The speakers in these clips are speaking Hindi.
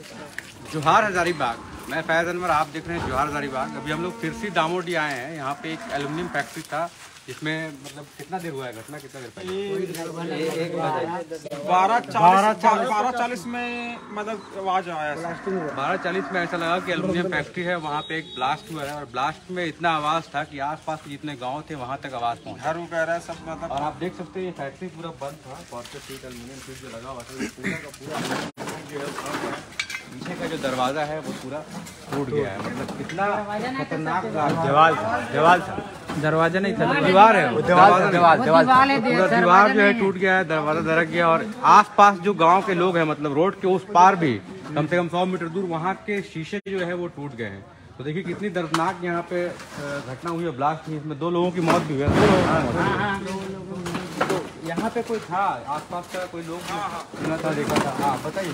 जोहार हजारीबाग। मैं फैज़ अनवर, आप देख रहे हैं जोहार हजारीबाग। अभी हम लोग फिरसी दामोडी आए हैं। यहाँ पे एक एल्युमिनियम फैक्ट्री था जिसमें मतलब कितना देर हुआ है घटना, कितना देर पहले? 12:40 में मतलब आवाज आया। 12:40 में ऐसा लगा कि एल्युमिनियम फैक्ट्री है, वहाँ पे एक ब्लास्ट हुआ है और ब्लास्ट में इतना आवाज़ था कि आसपास के जितने गांव थे वहाँ तक आवाज़ पहुँचा। घर वगैरह सब मतलब। और आप देख सकते हैं ये फैक्ट्री पूरा बंद था। कॉर्पोरेट शीट एल्युमिनियम शीट जो लगा हुआ था पूरा का पूरा जो है पीछे का जो दरवाजा है वो पूरा टूट गया है। मतलब कितना खतरनाक दीवार था, दरवाजा नहीं था, दीवार है, पूरा दीवार जो है टूट गया है, दरवाजा दरक गया। और आसपास जो गांव के लोग हैं, मतलब रोड के उस पार भी कम से कम 100 मीटर दूर वहाँ के शीशे जो है वो टूट गए हैं। तो देखिए कितनी दर्दनाक यहाँ पे घटना हुई है, ब्लास्ट हुई, इसमें 2 लोगों की मौत भी हुई है। तो यहाँ पे कोई था आसपास का, कोई लोग सुना था, देखा था? हाँ बताइए।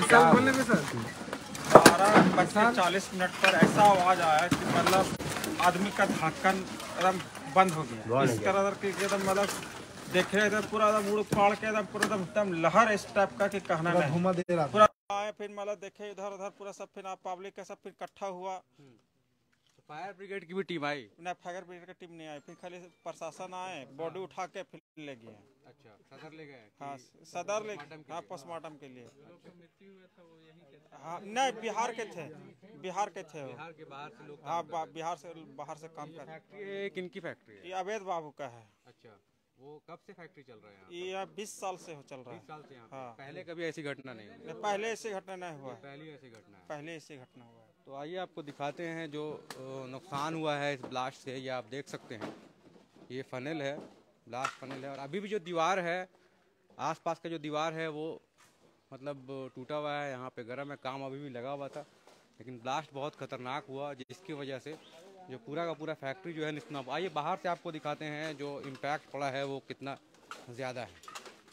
12:40 पर ऐसा आवाज आया कि मतलब आदमी का धड़कन एकदम बंद हो गया। इस तरह के एकदम मतलब देखे एकदम पूरा एकदम उड़ फाड़ के एकदम पूरा एकदम लहर इस टाइप का कि कहना नहीं पूरा आए। फिर मतलब देखे इधर उधर पूरा सब, फिर पब्लिक का सब फिर इकट्ठा हुआ। फायर ब्रिगेड की भी टीम आई? ना, फायर ब्रिगेड की टीम नहीं आई, फिर खाली प्रशासन आए, बॉडी उठा के फिर ले गए। अच्छा, सदर ले गए? हाँ सदर ले, हाँ पोस्टमार्टम के लिए। हाँ नहीं, बिहार के थे, बिहार के थे। बिहार के बाहर से लोग? हाँ बिहार से, बाहर से काम कर। फैक्ट्री है, किनकी फैक्ट्री है? ये अवैध बाबू का है। अच्छा, वो कब से फैक्ट्री चल रहा है? ये 20 साल से चल रहा है। 20 साल से यहाँ? हाँ। पहले कभी ऐसी घटना नहीं हुई? पहले ऐसी घटना नहीं हुआ। पहली ऐसी घटना है? पहले ऐसी घटना हुआ। तो आइए आपको दिखाते हैं जो नुकसान हुआ है इस ब्लास्ट से। ये आप देख सकते हैं, ये फनल है, ब्लास्ट फनल है। और अभी भी जो दीवार है, आसपास का जो दीवार है वो मतलब टूटा हुआ है, यहाँ पे गर्म है, काम अभी भी लगा हुआ था। लेकिन ब्लास्ट बहुत खतरनाक हुआ जिसकी वजह से जो पूरा का पूरा फैक्ट्री जो है निस्तना। आइए बाहर से आपको दिखाते हैं जो इम्पैक्ट पड़ा है वो कितना ज़्यादा है।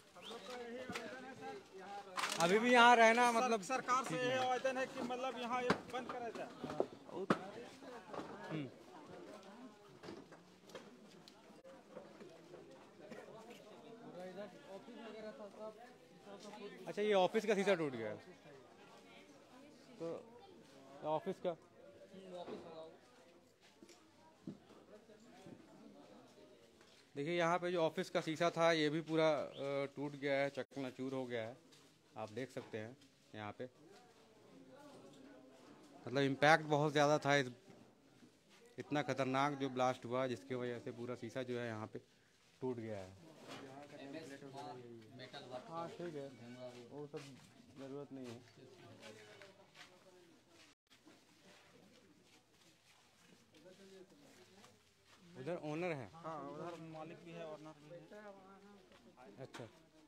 अभी भी यहाँ रहना मतलब सरकार से ये आवेदन है कि मतलब यहाँ ये बंद करा जाए। अच्छा, ये ऑफिस का शीशा टूट गया है तो ऑफिस का देखिए, यहाँ पे जो ऑफिस का शीशा था ये भी पूरा टूट गया है, चकनाचूर हो गया है। आप देख सकते हैं यहाँ पे मतलब इम्पैक्ट बहुत ज़्यादा था। इतना खतरनाक जो ब्लास्ट हुआ जिसकी वजह से पूरा शीशा जो है यहाँ पे टूट गया है। हाँ ठीक है, वो सब ज़रूरत नहीं है। उधर ओनर है? हाँ उधर मालिक भी है, ओनर भी है। अच्छा,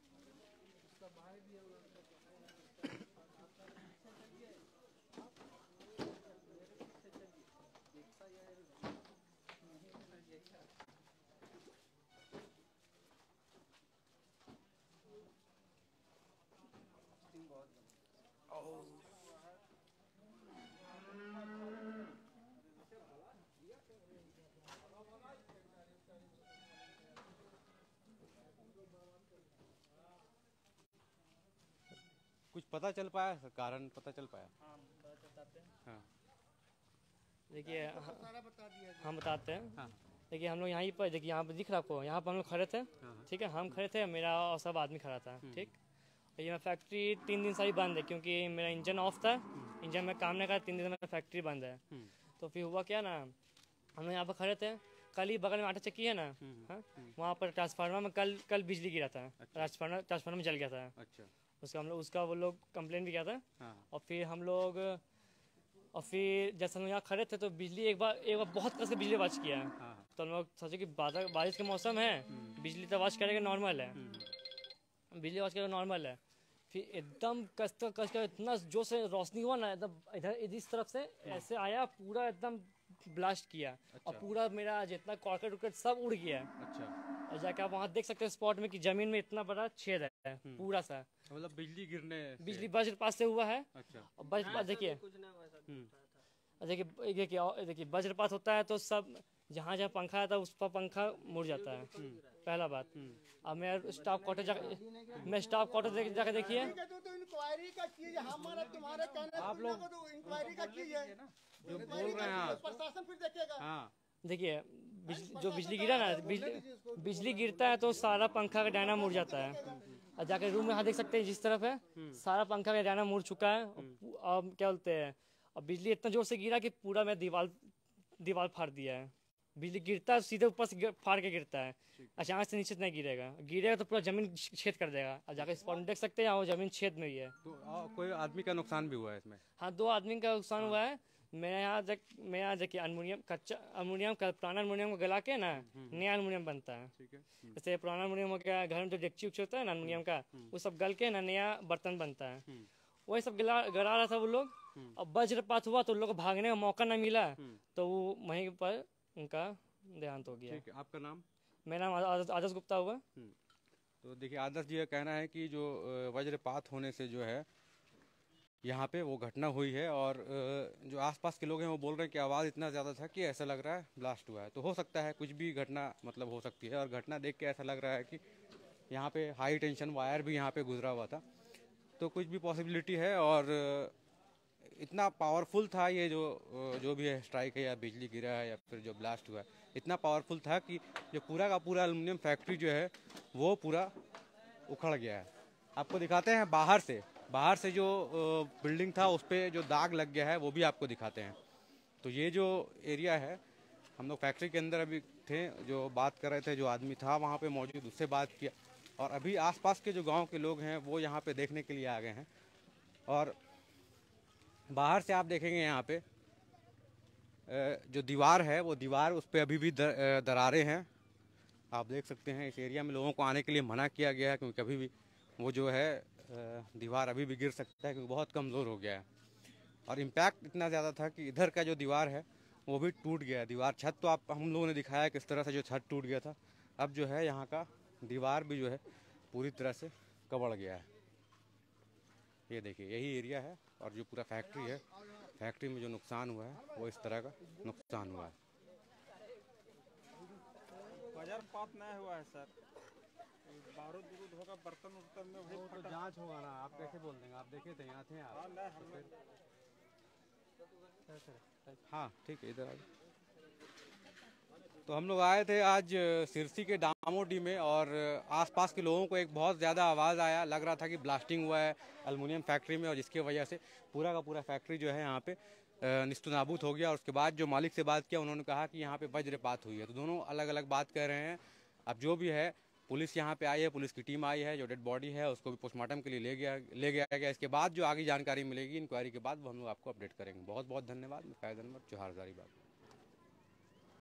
कुछ पता चल पाया, कारण पता चल पाया? हाँ देखिए हम बताते हैं। हाँ देखिए हम लोग यहाँ पर, देखिए यहाँ पर दिख रहा आपको, यहाँ पर हम लोग खड़े थे। ठीक है, हम खड़े थे, मेरा और सब आदमी खड़ा था। ठीक, ये फैक्ट्री 3 दिन से ही बंद है क्योंकि मेरा इंजन ऑफ था, इंजन में काम नहीं कर, 3 दिन में फैक्ट्री बंद है। तो फिर हुआ क्या ना, हम लोग यहाँ पर खड़े थे, कल ही बगल में आटा चक्की है ना, हाँ वहाँ पर ट्रांसफार्मर में कल बिजली गिरा था। ट्रांसफार्मर में जल गया था। अच्छा, उसका वो लोग कंप्लेन भी किया था। और फिर हम लोग जैसे हम यहाँ खड़े थे तो बिजली एक बार बहुत कस के बिजली आवाज किया। तो हम लोग सोचे कि बारिश का मौसम है, बिजली तो आवाज करेगा, नॉर्मल है, बिजली आवाज करेगा, नॉर्मल है। फिर एकदम कस का इतना जोर से रोशनी हुआ ना, एकदम इधर इस तरफ से ऐसे आया, पूरा एकदम ब्लास्ट किया। और पूरा मेरा जितना कॉर्केट उर्केट सब उड़ गया। अच्छा, और जाके आप वहाँ देख सकते हैं स्पॉट में कि जमीन में इतना बड़ा छेद है पूरा सा, मतलब बिजली वज्रपात से हुआ है। अच्छा, वज्रपात देखिए वज्रपात होता है तो सब जहाँ जहाँ पंखा आता है उस पर पंखा मुड़ जाता है, पहला बात। अब मैं स्टाफ क्वार्टर जाकर देखिए। आप लोग इंक्वायरी का चीज है, जो बोल रहे हैं प्रशासन फिर देखेगा। हाँ देखिए जो बिजली गिरा ना, बिजली गिरता है तो सारा पंखा का डायना मुड़ जाता है। और जाके रूम में यहाँ देख सकते हैं जिस तरफ है, सारा पंखा का डायना मुड़ चुका है। और क्या बोलते हैं, और बिजली इतना जोर से गिरा कि पूरा मैं दीवार फाड़ दिया है। बिजली गिरता है सीधे ऊपर से फाड़ के गिरता है, अचानक से नीचे नहीं गिरेगा तो पूरा जमीन छेद कर देगा। और जाकर स्पॉट देख सकते हैं, वो जमीन छेद में ही है। तो कोई आदमी का नुकसान भी हुआ है इसमें? हाँ, 2 आदमी का नुकसान हुआ है। मेरे यहाँ देखिए अल्मुनियम का, पुराना अल्मुनियम को गला के ना नया अल्मुनियम बनता है। ठीक है। जैसे पुराना अल्मुनियम का घर में जो डेगची उगची होता है ना अल्मुनियम का, वो सब गल के ना नया बर्तन बनता है। वही सब गला रहा था वो लोग। अब वज्रपात हुआ तो उन लोग को भागने का मौका ना मिला, तो वो वहीं पर उनका देहांत हो गया। ठीक है, आपका नाम? मेरा नाम आदर्श गुप्ता हुआ। तो देखिए आदर्श जी का कहना है कि जो वज्रपात होने से जो है यहाँ पे वो घटना हुई है, और जो आसपास के लोग हैं वो बोल रहे हैं कि आवाज़ इतना ज़्यादा था कि ऐसा लग रहा है ब्लास्ट हुआ है। तो हो सकता है कुछ भी घटना मतलब हो सकती है, और घटना देख के ऐसा लग रहा है कि यहाँ पे हाई टेंशन वायर भी यहाँ पे गुजरा हुआ था, तो कुछ भी पॉसिबिलिटी है। और इतना पावरफुल था ये जो भी है स्ट्राइक है या बिजली गिरा है या फिर जो ब्लास्ट हुआ है, इतना पावरफुल था कि जो पूरा का पूरा एल्युमिनियम फैक्ट्री जो है वो पूरा उखड़ गया है। आपको दिखाते हैं बाहर से जो बिल्डिंग था उस पर जो दाग लग गया है वो भी आपको दिखाते हैं। तो ये जो एरिया है, हम लोग फैक्ट्री के अंदर अभी थे, जो बात कर रहे थे, जो आदमी था वहाँ पे मौजूद, उससे बात किया। और अभी आसपास के जो गांव के लोग हैं वो यहाँ पे देखने के लिए आ गए हैं। और बाहर से आप देखेंगे यहाँ पे जो दीवार है वो दीवार, उस पर अभी भी दरारें हैं। आप देख सकते हैं इस एरिया में लोगों को आने के लिए मना किया गया है, क्योंकि अभी भी वो जो है दीवार अभी भी गिर सकता है, क्योंकि बहुत कमज़ोर हो गया है। और इम्पैक्ट इतना ज़्यादा था कि इधर का जो दीवार है वो भी टूट गया है। दीवार छत तो आप हम लोगों ने दिखाया किस तरह से जो छत टूट गया था। अब जो है यहाँ का दीवार भी जो है पूरी तरह से कबड़ गया है। ये देखिए यही एरिया है, और जो पूरा फैक्ट्री है, फैक्ट्री में जो नुकसान हुआ है वो इस तरह का नुकसान हुआ है। वज्रपात नहीं हुआ है सर, बारूद बुरूद होगा बर्तन उर्तन में वही तो जांच होगा ना, आप कैसे बोल देंगे? आप देखे थे, यहाँ थे आप? हाँ ठीक है, इधर आ। तो हम लोग आए थे आज सिरसी के डामोडी में, और आसपास के लोगों को एक बहुत ज़्यादा आवाज़ आया, लग रहा था कि ब्लास्टिंग हुआ है एल्युमिनियम फैक्ट्री में, और जिसकी वजह से पूरा का पूरा फैक्ट्री जो है यहाँ पे निस्तु नाबूद हो गया। और उसके बाद जो मालिक से बात किया, उन्होंने कहा कि यहाँ पे वज्रपात हुई है। तो दोनों अलग अलग बात कर रहे हैं। अब जो भी है, पुलिस यहाँ पे आई है, पुलिस की टीम आई है, जो डेड बॉडी है उसको भी पोस्टमार्टम के लिए ले गया गया। इसके बाद जो आगे जानकारी मिलेगी इंक्वायरी के बाद वो हम लोग आपको अपडेट करेंगे। बहुत बहुत धन्यवाद। मैं फैज़ अनवर, जोहार हज़ारीबाग।